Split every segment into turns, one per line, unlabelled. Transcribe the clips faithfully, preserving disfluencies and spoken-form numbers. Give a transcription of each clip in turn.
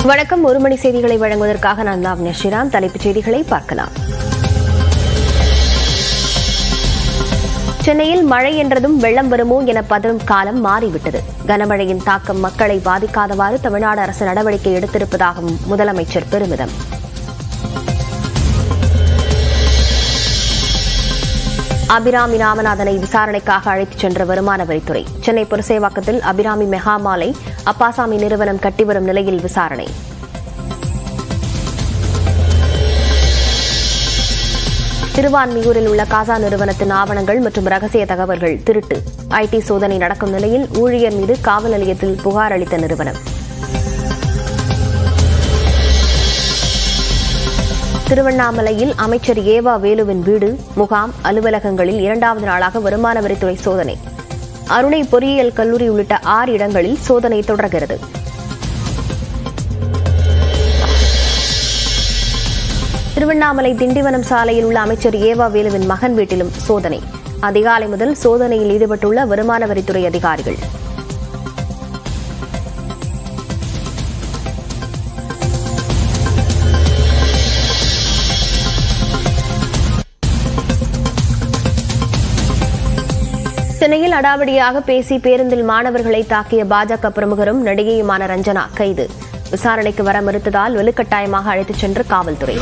வணக்கம். ஒரு மணி செய்திகளை வழங்குவதற்காக நான் லாவண்யா ஸ்ரீராம். தலைப்புச் செய்திகளை பார்க்கலாம். சென்னையில் மழை என்றதும் வெள்ளம் வருமோ என பதறும் காலம் மாறிவிட்டது. கனமழையின் தாக்கம் மக்களை பாதிக்காதவாறு தமிழ்நாடு அரசு நடவடிக்கை எடுத்திருப்பதாகவும் முதலமைச்சர் பெருமிதம். அபிராமி ராமநாதனை விசாரணைக்காக அழைத்துச் சென்ற வருமான வரித்துறை. சென்னை புரசைவாக்கத்தில் அபிராமி மெகா மாலை அப்பாசாமி நிறுவனம் கட்டிவரும் நிலையில் விசாரணை. திருவான்மியூரில் உள்ள காசா நிறுவனத்தின் ஆவணங்கள் மற்றும் ரகசிய தகவல்கள் திருட்டு. ஐடி சோதனை நடக்கும் நிலையில் ஊழியர் மீது காவல் நிலையத்தில் புகார் அளித்த நிறுவனம். திருவண்ணாமலையில் அமைச்சர் ஏவா வேலுவின் வீடு, முகாம், அலுவலகங்களில் இரண்டாவது நாளாக வருமான வரித்துறை சோதனை. அருணை பொறியியல் கல்லூரி உள்ளிட்ட ஆறு இடங்களில் சோதனை தொடர்கிறது. திருவண்ணாமலை திண்டிவனம் சாலையில் உள்ள அமைச்சர் ஏவா வேலுவின் மகன் வீட்டிலும் சோதனை. அதிகாலை முதல் சோதனையில் ஈடுபட்டுள்ள வருமான வரித்துறை அதிகாரிகள். சென்னையில் அடாவடியாக பேசி பேருந்தில் மாணவர்களை தாக்கிய பாஜக பிரமுகரும் நடிகையுமான ரஞ்சனா கைது. விசாரணைக்கு வர மறுத்ததால் வலுக்கட்டாயமாக அழைத்துச் சென்ற காவல்துறை.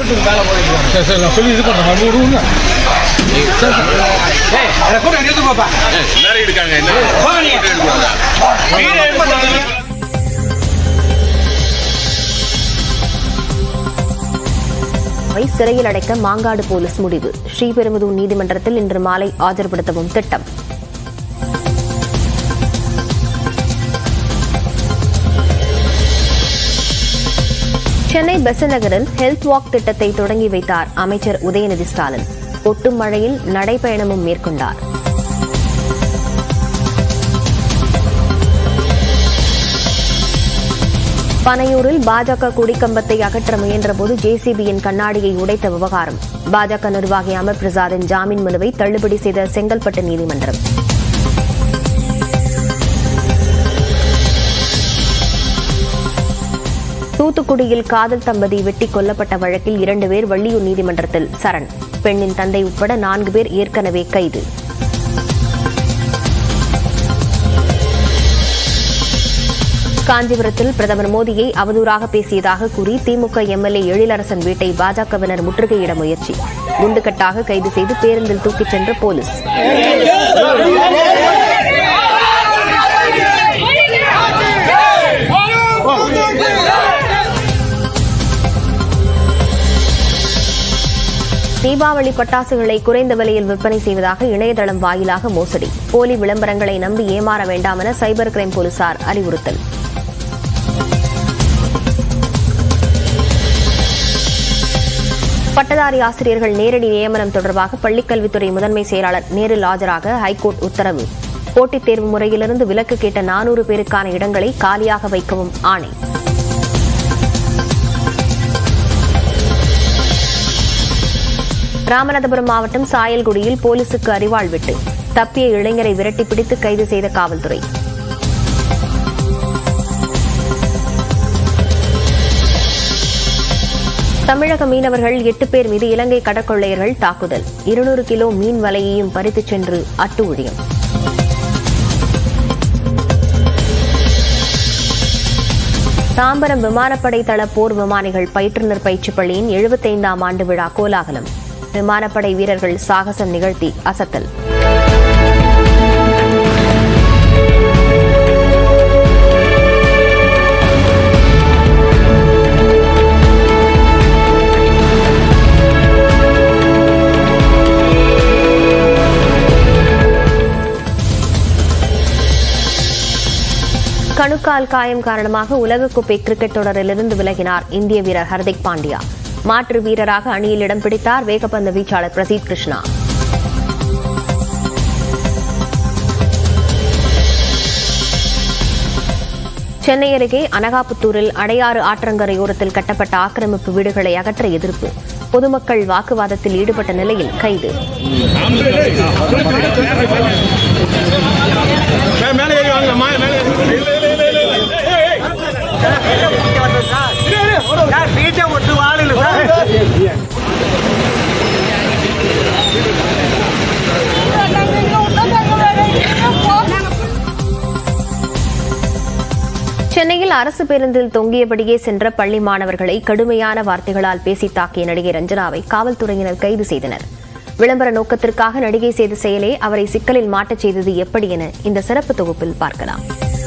சிறையில் அடைக்க மாங்காடு போலீஸ் முடிவு. ஸ்ரீபெரும்புதூர் நீதிமன்றத்தில் இன்று மாலை ஆஜர்படுத்தவும் திட்டம். சென்னை பெசன்ட் நகரில் ஹெல்த் வாக் திட்டத்தை தொடங்கி வைத்தார் அமைச்சர் உதயநிதி ஸ்டாலின். கொட்டும் மழையில் நடைபயணமும் மேற்கொண்டார். பனையூரில் பாஜக கொடிக்கம்பத்தை அகற்ற முயன்றபோது ஜேசிபியின் கண்ணாடியை உடைத்த விவகாரம். பாஜக நிர்வாகி அமர் பிரசாத்தின் ஜாமீன் மனுவை தள்ளுபடி செய்த செங்கல்பட்டு நீதிமன்றம். தூத்துக்குடியில் காதல் தம்பதி வெட்டிக் கொல்லப்பட்ட வழக்கில் இரண்டு பேர் வள்ளியூர் நீதிமன்றத்தில் சரண். பெண்ணின் தந்தை உட்பட நான்கு பேர் ஏற்கனவே கைது. காஞ்சிபுரத்தில் பிரதமர் மோடியை அவதூறாக பேசியதாக கூறி திமுக எம்எல்ஏ எழிலரசன் வீட்டை பாஜகவினர் முற்றுகையிட முயற்சி. குண்டுகட்டாக கைது செய்து பேருந்தில் தூக்கிச் சென்ற போலீஸ். தீபாவளி பட்டாசுகளை குறைந்த விலையில் விற்பனை செய்வதாக இணையதளம் வாயிலாக மோசடி. போலி விளம்பரங்களை நம்பி ஏமாற வேண்டாம் என சைபர் கிரைம் போலீசார் அறிவுறுத்தல். பட்டதாரி ஆசிரியர்கள் நேரடி நியமனம் தொடர்பாக பள்ளிக்கல்வித்துறை முதன்மை செயலாளர் நேரில் ஆஜராக ஹைகோர்ட் உத்தரவு. போட்டித் தேர்வு முறையிலிருந்து விலக்கு கேட்ட நானூறு பேருக்கான இடங்களை காலியாக வைக்கவும் ஆணை. ராமநாதபுரம் மாவட்டம் சாயல்குடியில் போலீசுக்கு அரிவாள் வெட்டு. தப்பிய இளைஞரை விரட்டி பிடித்து கைது செய்த காவல்துறை. தமிழக மீனவர்கள் எட்டு பேர் மீது இலங்கை கடற்கொள்ளையர்கள் தாக்குதல். இருநூறு கிலோ மீன் வலையையும் பறித்துச் சென்று அட்டுழியம். தாம்பரம் விமானப்படை தள போர் விமானிகள் பயிற்றுநர் பயிற்சி பள்ளியின் எழுபத்தைந்தாம் ஆண்டு விழா கோலாகலம். விமானப்படை வீரர்கள் சாகசம் நிகழ்த்தி அசத்தல். கணுக்கால் காயம் காரணமாக உலகக்கோப்பை கிரிக்கெட் தொடரிலிருந்து விலகினார் இந்திய வீரர் ஹர்திக் பாண்டியா. மாற்று வீரராக அணியில் இடம் பிடித்தார் வேகப்பந்து வீச்சாளர் பிரசீத் கிருஷ்ணா. சென்னை அருகே அனகாபுத்தூரில் அடையாறு ஆற்றங்கரையோரத்தில் கட்டப்பட்ட ஆக்கிரமிப்பு வீடுகளை அகற்ற எதிர்ப்பு. பொதுமக்கள் வாக்குவாதத்தில் ஈடுபட்ட நிலையில் கைது. மேலே சென்னையில் அரசு பேருந்தில் தொங்கியபடியே சென்ற பள்ளி மாணவர்களை கடுமையான வார்த்தைகளால் பேசி தாக்கிய நடிகை ரஞ்சனாவை காவல்துறையினர் கைது செய்தனர். விளம்பர நோக்கத்திற்காக நடிகை செய்த செயலே அவரை சிக்கலில் மாட்டச் செய்தது எப்படி என இந்த சிறப்பு தொகுப்பில் பார்க்கலாம்.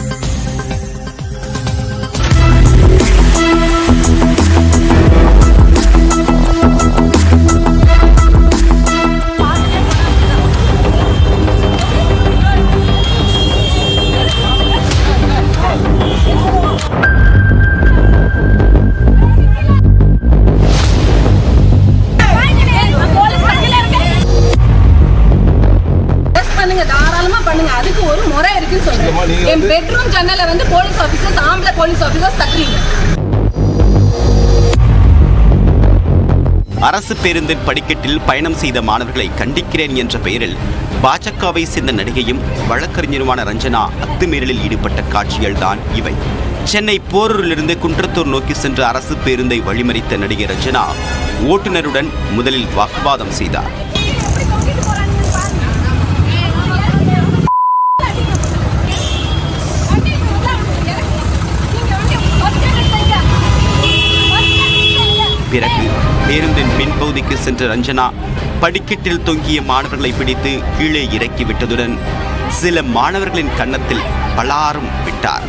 அதுக்கு ஒரு முறை இருக்குன்னு சொல்றேன். என் பெட்ரூம் ஜன்னல வந்து போலீஸ் ஆபீசர்ஸ் ஆம்பளை போலீஸ் ஆபீசர்ஸ் தக்குறீங்க.
அரசு பேருந்தின் படிக்கட்டில் பயணம் செய்த மாணவர்களை கண்டிக்கிறேன் என்ற பெயரில் பாஜகவை சேர்ந்த நடிகையும் வழக்கறிஞருமான ரஞ்சனா அத்துமீறலில் ஈடுபட்ட காட்சிகள் தான் இவை. சென்னை போரூரிலிருந்து குன்றத்தூர் நோக்கி சென்ற அரசு பேருந்தை வழிமறித்த நடிகை ரஞ்சனா ஓட்டுநருடன் முதலில் வாக்குவாதம் செய்தார். பிறகு பேருந்தின் பின்பகுதிக்கு சென்ற ரஞ்சனா படிக்கட்டில் தொங்கிய மாணவர்களை பிடித்து கீழே இறக்கி விட்டதுடன் சில மாணவர்களின் கன்னத்தில் பலாரும் விட்டார்.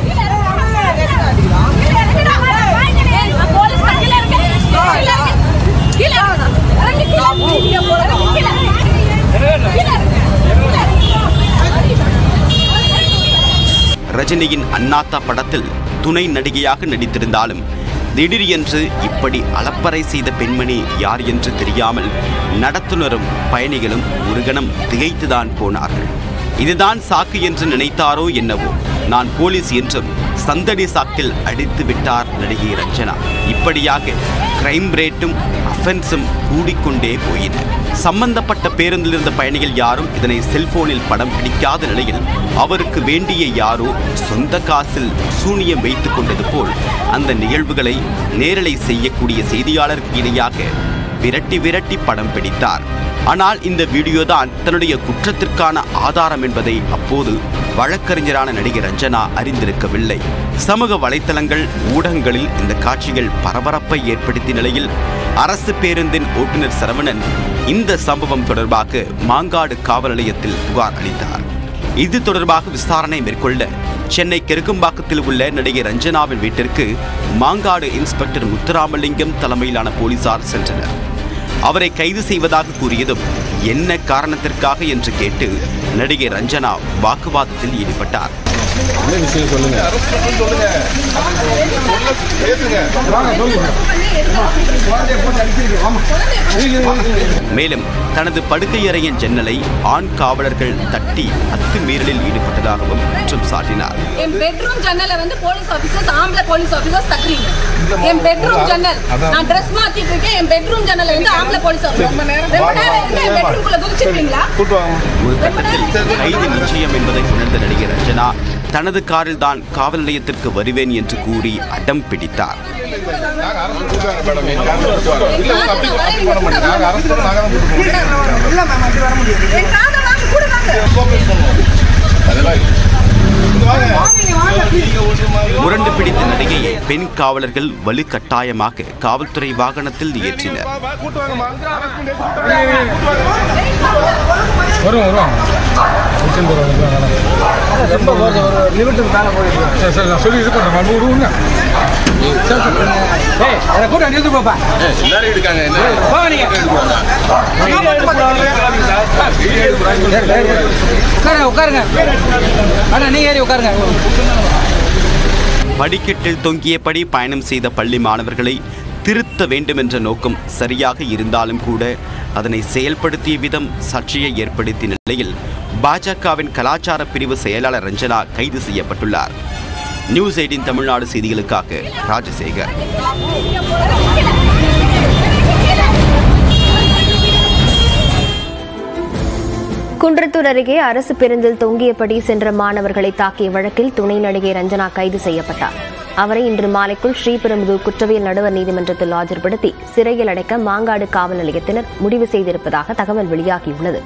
ரஜினியின் அண்ணாத்தா படத்தில் துணை நடிகையாக நடித்திருந்தாலும் திடீரென்று இப்படி அலப்பறை செய்த பெண்மணி யார் என்று தெரியாமல் நடத்துனரும் பயணிகளும் ஒரு கணம் திகைத்துதான் போனார்கள். இதுதான் சாக்கு என்று நினைத்தாரோ என்னவோ, நான் போலீஸ் என்றும் சந்தடி சாக்கில் அடித்து விட்டார் நடிகை ரஞ்சனா. இப்படியாக கிரைம் ரேட்டும் அஃபென்ஸும் கூடிக்கொண்டே போயின. சம்பந்தப்பட்ட பேருந்தில் இருந்த பயணிகள் யாரும் இதனை செல்போனில் படம் பிடிக்காத நிலையில் அவருக்கு வேண்டிய யாரோ சொந்த காசில் சூனியம் வைத்துக் கொண்டது போல் அந்த நிகழ்வுகளை நேரலை செய்யக்கூடிய செய்தியாளருக்கு இணையாக விரட்டி விரட்டி படம் பிடித்தார். ஆனால் இந்த வீடியோ தான் தன்னுடைய குற்றத்திற்கான ஆதாரம் என்பதை அப்போது வழக்கறிஞரான நடிகை ரஞ்சனா அறிந்திருக்கவில்லை. சமூக வலைத்தளங்கள் ஊடகங்களில் இந்த காட்சிகள் பரபரப்பை ஏற்படுத்திய நிலையில் அரசு பேருந்தின் ஓட்டுநர் சரவணன் இந்த சம்பவம் தொடர்பாக மாங்காடு காவல் நிலையத்தில் புகார் அளித்தார். இது தொடர்பாக விசாரணை மேற்கொள்ள சென்னை கெருக்கம்பாக்கத்தில் உள்ள நடிகை ரஞ்சனாவின் வீட்டிற்கு மாங்காடு இன்ஸ்பெக்டர் முத்துராமலிங்கம் தலைமையிலான போலீசார் சென்றனர். அவரை கைது செய்வதாக கூறியதும் என்ன காரணத்திற்காக என்று கேட்டு நடிகை ரஞ்சனா வாக்குவாதத்தில் ஈடுபட்டார். மேலும் தனது படுக்கையறையின் ஜன்னலை ஆண் காவலர்கள் தட்டி அத்துமீறலில் ஈடுபட்டதாகவும் குற்றம் சாட்டினார்.
என் பெட்ரூம் ஜன்னல வந்து போலீஸ் ஆபீசர்ஸ் ஆம்பளை போலீஸ் ஆபீசர்ஸ் தக்குறீங்க. என் பெட்ரூம் ஜன்னல் நான் Dress மாத்திட்டு இருக்கேன். என் பெட்ரூம் ஜன்னல வந்து ஆம்பளை போலீஸ் ஆபீசர் ரொம்ப நேரம் என் பெட்ரூம்குள்ள குதிச்சிட்டீங்களா?
ஒரு கட்டத்தில் கைது நிச்சயம் என்பதை உணர்ந்த நடிகை ரஞ்சனா தனது காரில் தான் காவல் நிலையத்திற்கு வருவேன் என்று கூறி அடம் பிடித்தார். முரண்டு பிடித்த நடிகையை பெண் காவலர்கள் வலுக்கட்டாயமாக காவல்துறை வாகனத்தில் ஏற்றினர். படிக்கட்டில் தொங்கியபடி பயணம் செய்த பள்ளி மாணவர்களை திருத்த வேண்டும் என்ற நோக்கம் சரியாக இருந்தாலும் கூட அதனை செயல்படுத்திய விதம் சர்ச்சையை ஏற்படுத்திய நிலையில் பாஜகவின் கலாச்சார பிரிவு செயலாளர் ரஞ்சனா கைது செய்யப்பட்டுள்ளார். நியூஸ் எய்ட்டீன் தமிழ்நாடு செய்திகளுக்காக ராஜசேகர்.
குன்றத்தூர் அருகே அரசு பேருந்தில் தொங்கியபடி சென்ற மாணவர்களை தாக்கிய வழக்கில் துணை நடிகை ரஞ்சனா கைது செய்யப்பட்டார். அவரை இன்று மாலைக்குள் ஸ்ரீபெரும்புதூர் குற்றவியல் நடுவர் நீதிமன்றத்தில் ஆஜர்படுத்தி சிறையில் அடைக்க மாங்காடு காவல் நிலையத்தினர் முடிவு செய்திருப்பதாக தகவல் வெளியாகியுள்ளது.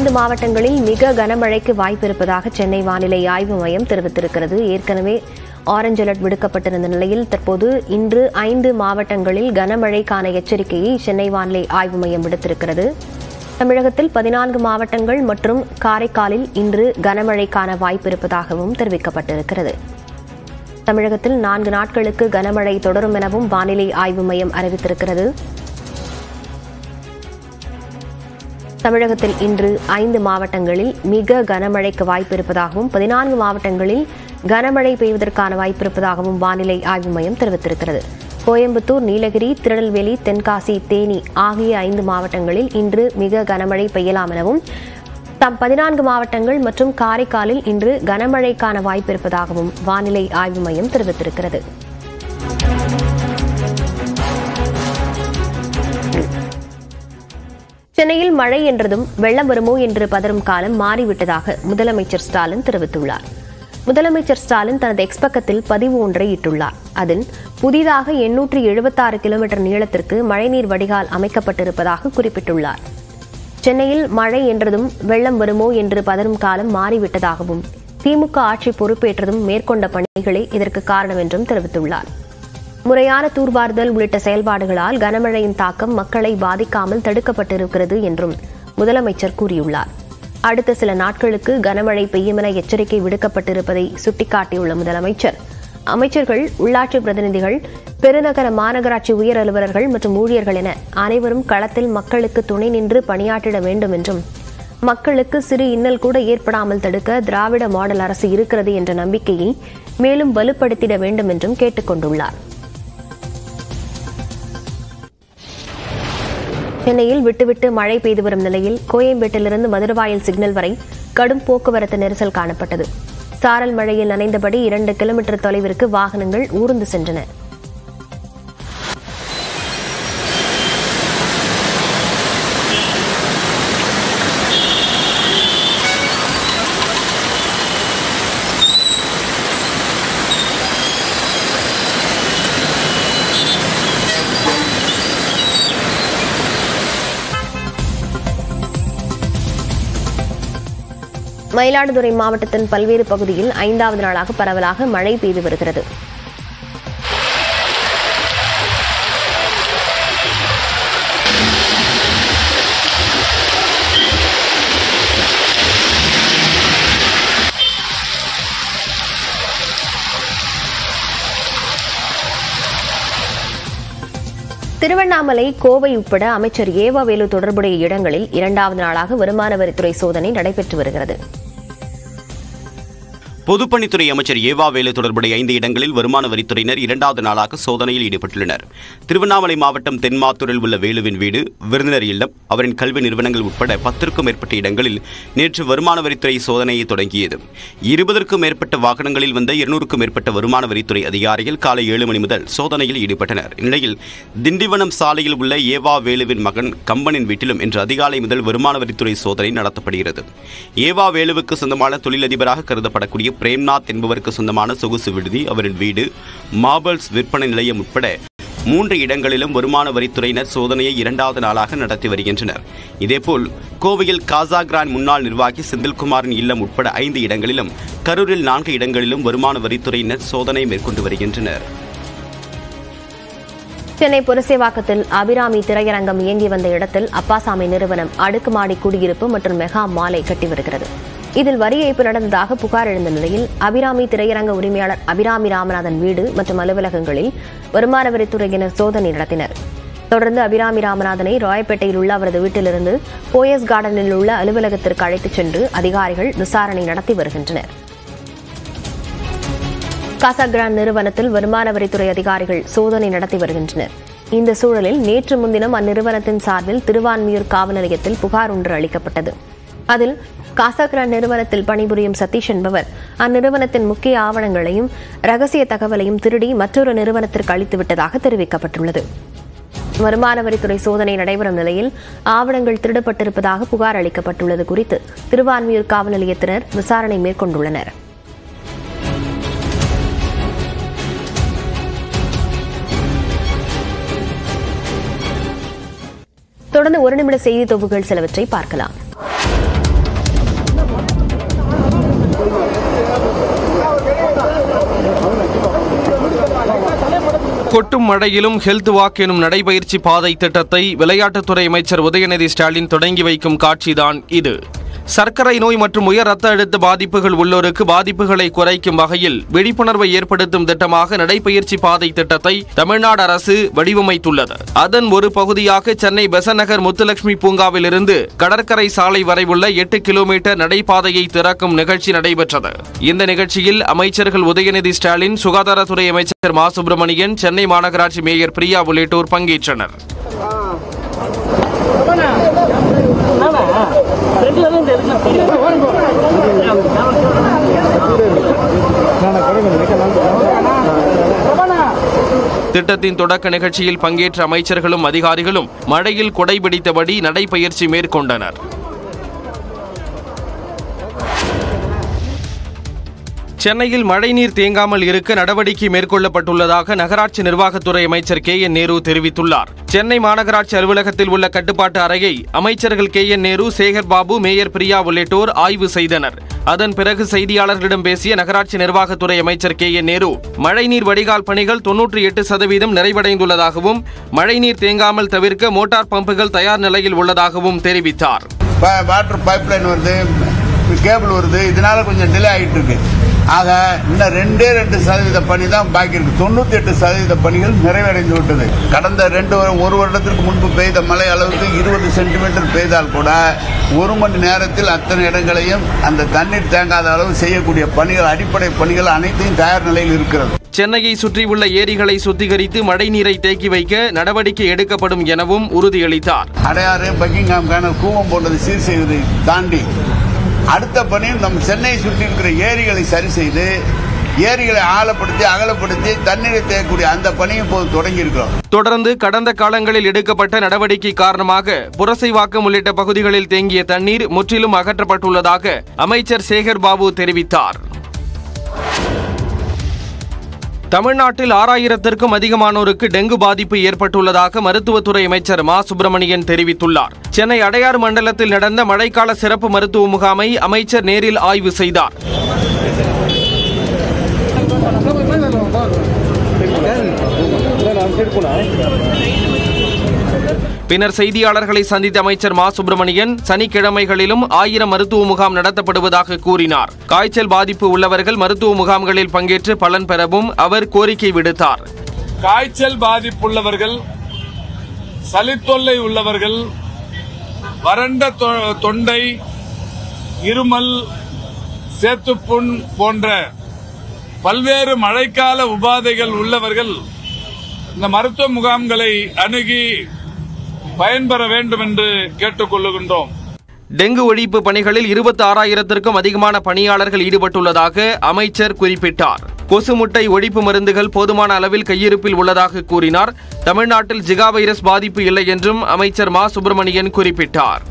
ஐந்து மாவட்டங்களில் மிக கனமழைக்கு வாய்ப்பு இருப்பதாக சென்னை வானிலை ஆய்வு மையம் தெரிவித்திருக்கிறது. ஏற்கனவே ஆரஞ்ச் அலர்ட் விடுக்கப்பட்டிருந்த நிலையில் தற்போது இன்று ஐந்து மாவட்டங்களில் கனமழைக்கான எச்சரிக்கையை சென்னை வானிலை ஆய்வு மையம் விடுத்திருக்கிறது. தமிழகத்தில் பதினான்கு மாவட்டங்கள் மற்றும் காரைக்காலில் இன்று கனமழைக்கான வாய்ப்பு இருப்பதாகவும் தெரிவிக்கப்பட்டிருக்கிறது. தமிழகத்தில் நான்கு நாட்களுக்கு கனமழை தொடரும் எனவும் வானிலை ஆய்வு மையம் அறிவித்திருக்கிறது. தமிழகத்தில் இன்று ஐந்து மாவட்டங்களில் மிக கனமழைக்கு வாய்ப்பு இருப்பதாகவும் பதினான்கு மாவட்டங்களில் கனமழை பெய்வதற்கான வாய்ப்பு இருப்பதாகவும் வானிலை ஆய்வு மையம் தெரிவித்திருக்கிறது. கோயம்புத்தூர், நீலகிரி, திருநெல்வேலி, தென்காசி, தேனி ஆகிய ஐந்து மாவட்டங்களில் இன்று மிக கனமழை பெய்யலாம் எனவும் தம் பதினான்கு மாவட்டங்கள் மற்றும் காரைக்காலில் இன்று கனமழைக்கான வாய்ப்பு இருப்பதாகவும் வானிலை ஆய்வு மையம் தெரிவித்திருக்கிறது. சென்னையில் மழை என்றதும் வெள்ளம் வருமோ என்று பதறும் காலம் மாறிவிட்டதாக முதலமைச்சர் ஸ்டாலின் தெரிவித்துள்ளார். முதலமைச்சர் ஸ்டாலின் தனது எக்ஸ் பக்கத்தில் பதிவு ஒன்றை இட்டுள்ளார். அதில் புதிதாக எண்ணூற்று எழுபத்தாறு கிலோமீட்டர் நீளத்திற்கு மழைநீர் வடிகால் அமைக்கப்பட்டிருப்பதாக குறிப்பிட்டுள்ளார். சென்னையில் மழை என்றதும் வெள்ளம் வருமோ என்று பதறும் காலம் மாறிவிட்டதாகவும் திமுக ஆட்சி பொறுப்பேற்றதும் மேற்கொண்ட பணிகளே இதற்கு காரணம் என்றும் தெரிவித்துள்ளார். முறையான தூர்வாறுதல் உள்ளிட்ட செயல்பாடுகளால் கனமழையின் தாக்கம் மக்களை பாதிக்காமல் தடுக்கப்பட்டிருக்கிறது என்றும் முதலமைச்சர் கூறியுள்ளார். அடுத்த சில நாட்களுக்கு கனமழை பெய்யும் என எச்சரிக்கை விடுக்கப்பட்டிருப்பதை சுட்டிக்காட்டியுள்ள முதலமைச்சர் அமைச்சர்கள், உள்ளாட்சி பிரதிநிதிகள், பெருநகர மாநகராட்சி உயர் அலுவலர்கள் மற்றும் ஊழியர்கள் என அனைவரும் களத்தில் மக்களுக்கு துணை நின்று பணியாற்றிட வேண்டும் என்றும் மக்களுக்கு சிறு இன்னல் கூட ஏற்படாமல் தடுக்க திராவிட மாடல் அரசு இருக்கிறது என்ற நம்பிக்கையை மேலும் வலுப்படுத்திட வேண்டும் என்றும் கேட்டுக் கொண்டுள்ளார். சென்னையில் விட்டுவிட்டு மழை பெய்து வரும் நிலையில் கோயம்பேட்டிலிருந்து மதுரவாயல் சிக்னல் வரை கடும் போக்குவரத்து நெரிசல் காணப்பட்டது. சாரல் மழையில் நனைந்தபடி இரண்டு கிலோமீட்டர் தொலைவிற்கு வாகனங்கள் ஊர்ந்து சென்றன. மயிலாடுதுறை மாவட்டத்தின் பல்வேறு பகுதியில் ஐந்தாவது நாளாக பரவலாக மழை பெய்து வருகிறது. திருவண்ணாமலை, கோவை உட்பட அமைச்சர் ஏவா வேலு தொடர்புடைய இடங்களில் இரண்டாவது நாளாக வருமான வரித்துறை சோதனை நடைபெற்று வருகிறது.
பொதுப்பணித்துறை அமைச்சர் ஏவா வேலு தொடர்புடைய ஐந்து இடங்களில் வருமான வரித்துறையினர் இரண்டாவது நாளாக சோதனையில் ஈடுபட்டுள்ளனர். திருவண்ணாமலை மாவட்டம் தென்மாத்தூரில் உள்ள வேலுவின் வீடு, விருந்தினர் இல்லம், அவரின் கல்வி நிறுவனங்கள் உட்பட பத்திற்கும் மேற்பட்ட இடங்களில் நேற்று வருமான வரித்துறை சோதனையை தொடங்கியது. இருபதற்கும் மேற்பட்ட வாகனங்களில் வந்த இருநூறுக்கும் மேற்பட்ட வருமான வரித்துறை அதிகாரிகள் காலை ஏழு மணி முதல் சோதனையில் ஈடுபட்டனர். இந்நிலையில் திண்டிவனம் சாலையில் உள்ள ஏவா வேலுவின் மகன் கம்பனின் வீட்டிலும் இன்று அதிகாலை முதல் வருமான வரித்துறை சோதனை நடத்தப்படுகிறது. ஏவா வேலுவுக்கு சொந்தமான தொழிலதிபராக கருதப்படக்கூடிய பிரேம்நாத் என்பவருக்கு சொந்தமான சொகுசு விடுதி, அவரின் வீடு, மார்பிள்ஸ் விற்பனை நிலையம் உட்பட மூன்று இடங்களிலும் வருமான வரித்துறையினர் சோதனையை இரண்டாவது நாளாக நடத்தி வருகின்றனர். இதேபோல் கோவையில் காசா கிராண்ட் முன்னாள் நிர்வாகி செந்தில்குமாரின் இல்லம் உட்பட ஐந்து இடங்களிலும், கரூரில் நான்கு இடங்களிலும் வருமான வரித்துறையினர் சோதனை மேற்கொண்டு வருகின்றனர்.
சென்னை புரசேவாக்கத்தில் அபிராமி திரையரங்கம் இயங்கி வந்த இடத்தில் அப்பாசாமி நிறுவனம் அடுக்குமாடி குடியிருப்பு மற்றும் மெகா மாலை கட்டி வருகிறது. இதில் வரி ஏய்ப்பு நடந்ததாக புகார் எழுந்த நிலையில் அபிராமி திரையரங்க உரிமையாளர் அபிராமி ராமநாதன் வீடு மற்றும் அலுவலகங்களில் வருமான வரித்துறையினர் சோதனை நடத்தினர். தொடர்ந்து அபிராமி ராமநாதனை ராயப்பேட்டையில் உள்ள அவரது வீட்டிலிருந்து போயஸ் கார்டனில் உள்ள அலுவலகத்திற்கு அழைத்துச் சென்று அதிகாரிகள் விசாரணை நடத்தி வருகின்றனர். காசா கிராண்ட் நிறுவனத்தில் வருமான வரித்துறை அதிகாரிகள் சோதனை நடத்தி வருகின்றனர். இந்த சூழலில் நேற்று முன்தினம் அந்நிறுவனத்தின் சார்பில் திருவான்மியூர் காவல் நிலையத்தில் புகார் ஒன்று அளிக்கப்பட்டது. அதில் காசா கிராண்ட் நிறுவனத்தில் பணிபுரியும் சதீஷ் என்பவர் அந்நிறுவனத்தின் முக்கிய ஆவணங்களையும் ரகசிய தகவலையும் திருடி மற்றொரு நிறுவனத்திற்கு அளித்துவிட்டதாக தெரிவிக்கப்பட்டுள்ளது. வருமான வரித்துறை சோதனை நடைபெறும் நிலையில் ஆவணங்கள் திருடப்பட்டிருப்பதாக புகார் அளிக்கப்பட்டுள்ளது குறித்து திருவான்மியூர் காவல் நிலையத்தினர் விசாரணை மேற்கொண்டுள்ளனர். தொடர்ந்து ஒரு நிமிட செய்தி தொகுப்புகள் சிலவற்றை பார்க்கலாம்.
கொட்டும் மழையிலும் ஹெல்த் வாக் எனும் நடைபயிற்சி பாதை திட்டத்தை விளையாட்டுத்துறை அமைச்சர் உதயநிதி ஸ்டாலின் தொடங்கி வைக்கும் காட்சிதான் இது. சர்க்கரை நோய் மற்றும் உயர் ரத்த அழுத்த பாதிப்புகள் உள்ளோருக்கு பாதிப்புகளை குறைக்கும் வகையில் விழிப்புணர்வை ஏற்படுத்தும் திட்டமாக நடைபயிற்சி பாதை திட்டத்தை தமிழ்நாடு அரசு வடிவமைத்துள்ளது. அதன் ஒரு பகுதியாக சென்னை பெசன்ட் நகர் முத்துலட்சுமி பூங்காவில் இருந்து கடற்கரை சாலை வரை உள்ள எட்டு கிலோமீட்டர் நடைபாதையை திறக்கும் நிகழ்ச்சி நடைபெற்றது. இந்த நிகழ்ச்சியில் அமைச்சர்கள் உதயநிதி ஸ்டாலின், சுகாதாரத்துறை அமைச்சர் மா சுப்பிரமணியன், சென்னை மாநகராட்சி மேயர் பிரியா உள்ளிட்டோர் பங்கேற்றனர். திட்டத்தின் தொடக்க நிகழ்ச்சியில் பங்கேற்ற அமைச்சர்களும் அதிகாரிகளும் மழையில் குடைபிடித்தபடி நடைபயிற்சி மேற்கொண்டனர். சென்னையில் மழைநீர் தேங்காமல் இருக்க நடவடிக்கை மேற்கொள்ளப்பட்டுள்ளதாக நகராட்சி நிர்வாகத்துறை அமைச்சர் கே என் நேரு தெரிவித்துள்ளார். சென்னை மாநகராட்சி அலுவலகத்தில் உள்ள கட்டுப்பாட்டு அறையை அமைச்சர்கள் K N Nehru, Sekar Babu, mayor Priya உள்ளிட்டோர் ஆய்வு செய்தனர். அதன் பிறகு செய்தியாளர்களிடம் பேசிய நகராட்சி நிர்வாகத்துறை அமைச்சர் கே என் நேரு, மழைநீர் வடிகால் பணிகள் தொன்னூற்றி எட்டு சதவீதம் நிறைவடைந்துள்ளதாகவும் மழைநீர் தேங்காமல் தவிர்க்க மோட்டார் பம்புகள் தயார் நிலையில் உள்ளதாகவும் தெரிவித்தார்.
வாட்டர் பைப்லைன் வருது, கேபிள் வருது, இதனால கொஞ்சம் டிலே ஆகிட்டு இருக்கு. ஆக இன்னும் ரெண்டே ரெண்டு சதவீத பணி தான் பாக்கி இருக்கு. தொண்ணூத்தி எட்டு சதவீத பணிகள் நிறைவடைந்து விட்டது. கடந்த ரெண்டு ஒரு வருடத்திற்கு முன்பு பெய்த மழை அளவுக்கு இருபது சென்டிமீட்டர் பெய்தால் கூட ஒரு மணி நேரத்தில் அத்தனை இடங்களையும் அந்த தண்ணீர் தேங்காத அளவு செய்யக்கூடிய பணிகள், அடிப்படை பணிகள் அனைத்தையும் தயார் நிலையில் இருக்கிறது.
சென்னையை சுற்றியுள்ள ஏரிகளை சுத்திகரித்து மழைநீரை தேக்கி வைக்க நடவடிக்கை எடுக்கப்படும் எனவும் உறுதியளித்தார்.
அடையாறு, பக்கிங்ஹாம் கேனல், கூவம் போன்றது சீர் செய்வதை தாண்டி அடுத்த பணியும் நம் சென்னையை சுற்றி இருக்கிற ஏரிகளை சரி செய்து ஏரிகளை ஆழப்படுத்தி அகலப்படுத்தி தண்ணீரை தேக்கக்கூடிய அந்த பணியும் இப்போது தொடங்கி இருக்கிறோம்.
தொடர்ந்து கடந்த காலங்களில் எடுக்கப்பட்ட நடவடிக்கை காரணமாக புரசைவாக்கம் உள்ளிட்ட பகுதிகளில் தேங்கிய தண்ணீர் முற்றிலும் அகற்றப்பட்டுள்ளதாக அமைச்சர் சேகர் பாபு தெரிவித்தார். தமிழ்நாட்டில் ஆறாயிரத்திற்கும் அதிகமானோருக்கு டெங்கு பாதிப்பு ஏற்பட்டுள்ளதாக மருத்துவத்துறை அமைச்சர் மா சுப்பிரமணியன் தெரிவித்துள்ளார். சென்னை அடையாறு மண்டலத்தில் நடந்த மழைக்கால சிறப்பு மருத்துவ முகாமை அமைச்சர் நேரில் ஆய்வு செய்தார். பின்னர் செய்தியாளர்களை சந்தித்த அமைச்சர் மா சுப்பிரமணியன், சனிக்கிழமைகளிலும் ஆயிரம் மருத்துவ முகாம் நடத்தப்படுவதாக கூறினார். காய்ச்சல் பாதிப்பு உள்ளவர்கள் மருத்துவ முகாம்களில் பங்கேற்று பலன் பெறவும் அவர் கோரிக்கை விடுத்தார்.
காய்ச்சல் பாதிப்புள்ளவர்கள், சளித்தொல்லை உள்ளவர்கள், வறண்ட தொண்டை, இருமல், சேத்துப்புண் போன்ற பல்வேறு மழைக்கால உபாதைகள் உள்ளவர்கள் இந்த மருத்துவ முகாம்களை அணுகி பயன்பெற வேண்டும் என்று கேட்டுக் கொள்ளுகின்றோம்.
டெங்கு ஒழிப்பு பணிகளில் இருபத்தி ஆறாயிரத்திற்கும் அதிகமான பணியாளர்கள் ஈடுபட்டுள்ளதாக அமைச்சர் குறிப்பிட்டார். கொசு முட்டை ஒழிப்பு மருந்துகள் போதுமான அளவில் கையிருப்பில் உள்ளதாக கூறினார். தமிழ்நாட்டில் ஜிகா வைரஸ் பாதிப்பு இல்லை என்றும் அமைச்சர் மா சுப்பிரமணியன் குறிப்பிட்டார்.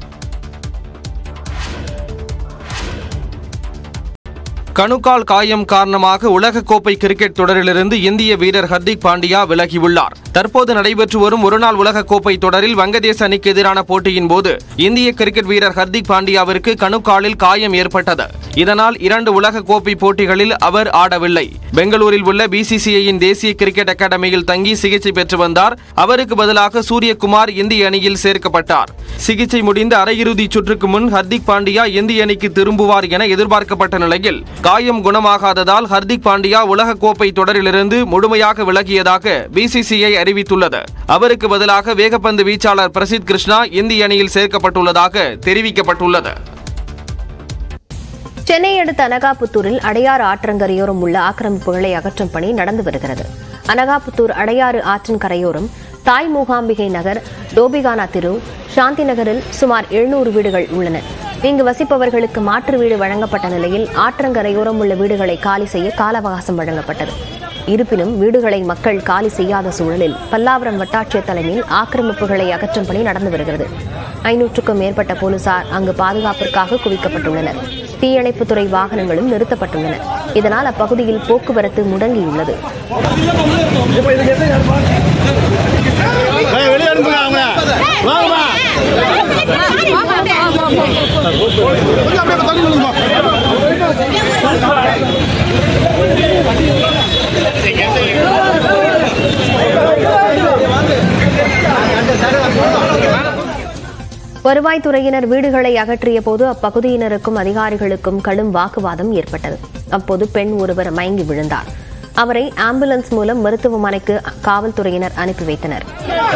கணுக்கால் காயம் காரணமாக உலகக்கோப்பை கிரிக்கெட் தொடரிலிருந்து இந்திய வீரர் ஹர்திக் பாண்டியா விலகியுள்ளார். தற்போது நடைபெற்று வரும் ஒருநாள் உலகக்கோப்பை தொடரில் வங்கதேச அணிக்கு எதிரான போட்டியின் போது இந்திய கிரிக்கெட் வீரர் ஹர்திக் பாண்டியாவிற்கு கணுக்காலில் காயம் ஏற்பட்டது. இதனால் இரண்டு உலகக்கோப்பை போட்டிகளில் அவர் ஆடவில்லை. பெங்களூரில் உள்ள பிசிசிஐயின் தேசிய கிரிக்கெட் அகாடமியில் தங்கி சிகிச்சை பெற்று வந்தார். அவருக்கு பதிலாக சூரியகுமார் இந்திய அணியில் சேர்க்கப்பட்டார். சிகிச்சை முடிந்த அரையிறுதி சுற்றுக்கு முன் ஹர்திக் பாண்டியா இந்திய அணிக்கு திரும்புவார் என எதிர்பார்க்கப்பட்ட நிலையில் காயம் குணமாகாததால் ஹர்திக் பாண்டியா உலகக்கோப்பை தொடரிலிருந்து முழுமையாக விலகியதாக பிசிசிஐ அறிவித்துள்ளது. அவருக்கு பதிலாக வேகப்பந்து வீச்சாளர் பிரசித் கிருஷ்ணா இந்திய அணியில் சேர்க்கப்பட்டுள்ளதாக தெரிவிக்கப்பட்டுள்ளது.
சென்னை அடுத்த அனகாபுத்தூரில் அடையாறு ஆற்றங்கரையோரம் உள்ள ஆக்கிரமிப்புகளை அகற்றும் பணி நடந்து வருகிறது. அனகாபுத்தூர் அடையாறு ஆற்றின் கரையோரம் தாய் மூகாம்பிகை நகர், டோபிகானா தெரு, சாந்தி நகரில் சுமார் எழுநூறு வீடுகள் உள்ளன. இங்கு வசிப்பவர்களுக்கு மாற்று வீடு வழங்கப்பட்ட நிலையில் ஆற்றங்கரையோரம் உள்ள வீடுகளை காலி செய்ய கால அவகாசம் வழங்கப்பட்டது. இருப்பினும் வீடுகளை மக்கள் காலி செய்யாத சூழலில் பல்லாவரம் வட்டாட்சியர் தலைமையில் ஆக்கிரமிப்புகளை அகற்றும் பணி நடந்து வருகிறது. ஐநூற்றுக்கும் மேற்பட்ட போலீசார் அங்கு பாதுகாப்பிற்காக குவிக்கப்பட்டுள்ளனர். தீயணைப்புத்துறை வாகனங்களும் நிறுத்தப்பட்டுள்ளன. இதனால் அப்பகுதியில் போக்குவரத்து முடங்கியுள்ளது. வருவாய்த்துறையினர் வீடுகளை அகற்றிய போது அப்பகுதியினருக்கும் அதிகாரிகளுக்கும் கடும் வாக்குவாதம் ஏற்பட்டது. அப்போது பெண் ஒருவர் மயங்கி விழுந்தார். அவரை ஆம்புலன்ஸ் மூலம் மருத்துவமனைக்கு காவல்துறையினர் அனுப்பி வைத்தனர்.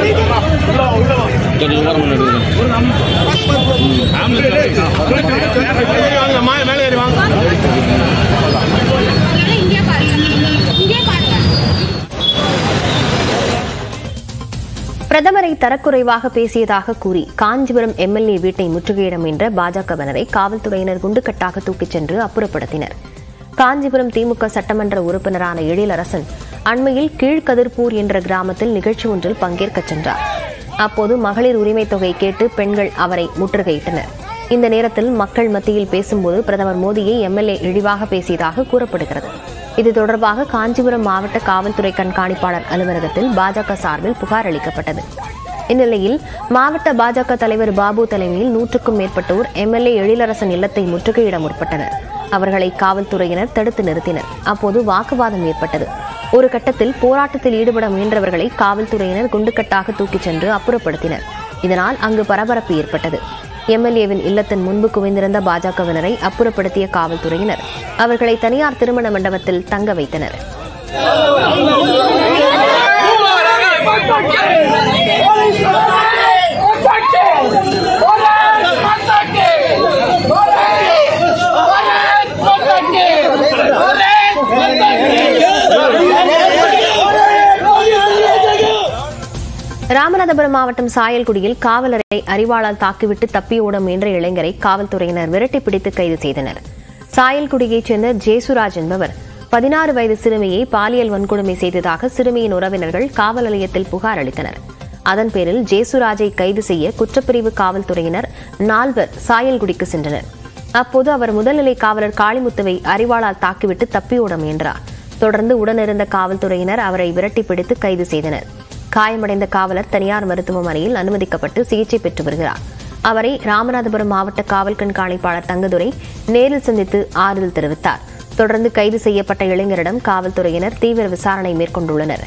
பிரதமரை தரக்குறைவாக பேசியதாக கூறி காஞ்சிபுரம் எம்எல்ஏ வீட்டை முற்றுகையிட முயன்ற பாஜகவினரை காவல்துறையினர் குண்டுக்கட்டாக தூக்கிச் சென்று அப்புறப்படுத்தினர். காஞ்சிபுரம் திமுக சட்டமன்ற உறுப்பினரான எழிலரசன் அண்மையில் கீழ்கதிர்பூர் என்ற கிராமத்தில் நிகழ்ச்சி ஒன்றில் பங்கேற்கச் சென்றார். அப்போது மகளிர் உரிமை தொகை கேட்டு பெண்கள் அவரை முற்றுகையிட்டனர். இந்த நேரத்தில் மக்கள் மத்தியில் பேசும்போது பிரதமர் மோடியை எம்எல்ஏ இழிவாக பேசியதாக கூறப்படுகிறது. இது தொடர்பாக காஞ்சிபுரம் மாவட்ட காவல்துறை கண்காணிப்பாளர் அலுவலகத்தில் பாஜக சார்பில் புகார் அளிக்கப்பட்டது. இந்நிலையில் மாவட்ட பாஜக தலைவர் பாபு தலைமையில் நூற்றுக்கும் மேற்பட்டோர் எம்எல்ஏ எழிலரசன் இல்லத்தை முற்றுகையிட முற்பட்டனர். அவர்களை காவல்துறையினர் தடுத்து நிறுத்தினர். அப்போது வாக்குவாதம் ஏற்பட்டது. ஒரு கட்டத்தில் போராட்டத்தில் ஈடுபட முயன்றவர்களை காவல்துறையினர் குண்டுக்கட்டாக தூக்கிச் சென்று அப்புறப்படுத்தினர். இதனால் அங்கு பரபரப்பு ஏற்பட்டது. எம்எல்ஏவின் இல்லத்தின் முன்பு குவிந்திருந்த பாஜகவினரை அப்புறப்படுத்திய காவல்துறையினர் அவர்களை தனியார் திருமண மண்டபத்தில் தங்க வைத்தனர். ராமநாதபுரம் மாவட்டம் சாயல்குடியில் காவலரை அரிவாளால் தாக்கிவிட்டு தப்பி ஓட முயன்ற இளைஞரை காவல்துறையினர் விரட்டி பிடித்து கைது செய்தனர். சாயல்குடியைச் சேர்ந்த ஜேசுராஜ் என்பவர் பதினாறு வயது சிறுமியை பாலியல் வன்கொடுமை செய்ததாக சிறுமியின் உறவினர்கள் காவல் நிலையத்தில் புகார் அளித்தனர். அதன் பேரில் ஜேசுராஜை கைது செய்ய குற்றப்பிரிவு காவல்துறையினர் நால்வர் சாயல்குடிக்கு சென்றனர். அப்போது அவர் முதல்நிலை காவலர் காளிமுத்துவை அரிவாளால் தாக்கிவிட்டு தப்பி ஓட முயன்றார். தொடர்ந்து உடனிருந்த காவல்துறையினர் அவரை விரட்டி பிடித்து கைது செய்தனர். காயமடைந்த காவலர் தனியார் மருத்துவமனையில் அனுமதிக்கப்பட்டு சிகிச்சை பெற்று வருகிறார். அவரை ராமநாதபுரம் மாவட்ட காவல் கண்காணிப்பாளர் தங்கதுரை நேரில் சந்தித்து ஆறுதல் தெரிவித்தார். தொடர்ந்து கைது செய்யப்பட்ட இளைஞரிடம் காவல்துறையினர் தீவிர விசாரணை மேற்கொண்டுள்ளனர்.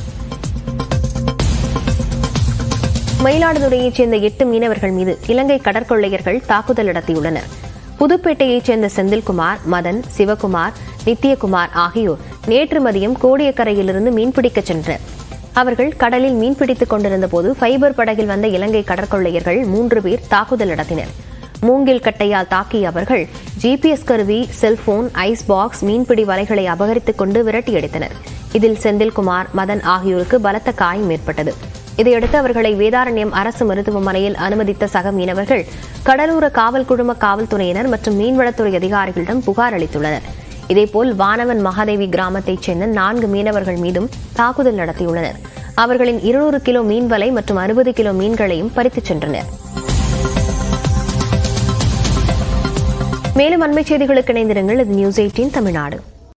மயிலாடுதுறையைச் சேர்ந்த எட்டு மீனவர்கள் மீது இலங்கை கடற்கொள்ளையர்கள் தாக்குதல் நடத்தியுள்ளனர். புதுப்பேட்டையைச் சேர்ந்த செந்தில்குமார், மதன், சிவகுமார், நித்தியகுமார் ஆகியோர் நேற்று மதியம் கோடியக்கரையிலிருந்து மீன்பிடிக்கச் சென்றனர். அவர்கள் கடலில் மீன்பிடித்துக் கொண்டிருந்த போது ஃபைபர் படகில் வந்த இலங்கை கடற்கொள்ளையர்கள் மூன்று பேர் தாக்குதல் நடத்தினர். மூங்கில் கட்டையால் தாக்கிய அவர்கள் ஜிபிஎஸ் கருவி, செல்போன், ஐஸ் பாக்ஸ், மீன்பிடி வலைகளை அபகரித்துக் கொண்டு விரட்டியடித்தனர். இதில் செந்தில்குமார், மதன் ஆகியோருக்கு பலத்த காயம் ஏற்பட்டது. இதையடுத்து அவர்களை வேதாரண்யம் அரசு மருத்துவமனையில் அனுமதித்த சக மீனவர்கள் கடலோர காவல் குழும காவல்துறையினர் மற்றும் மீன்வளத்துறை அதிகாரிகளிடம் புகார் அளித்துள்ளனர். இதேபோல் வானவன் மகாதேவி கிராமத்தைச் சேர்ந்த நான்கு மீனவர்கள் மீதும் தாக்குதல் நடத்தியுள்ளனர். அவர்களின் இருநூறு கிலோ மீன் வலை மற்றும் அறுபது கிலோ மீன்களையும் பறித்துச் சென்றனர். மேலும் அண்மைச் செய்திகளுக்கு இணைந்திருங்கள். இது நியூஸ் எய்ட்டீன் தமிழ்நாடு.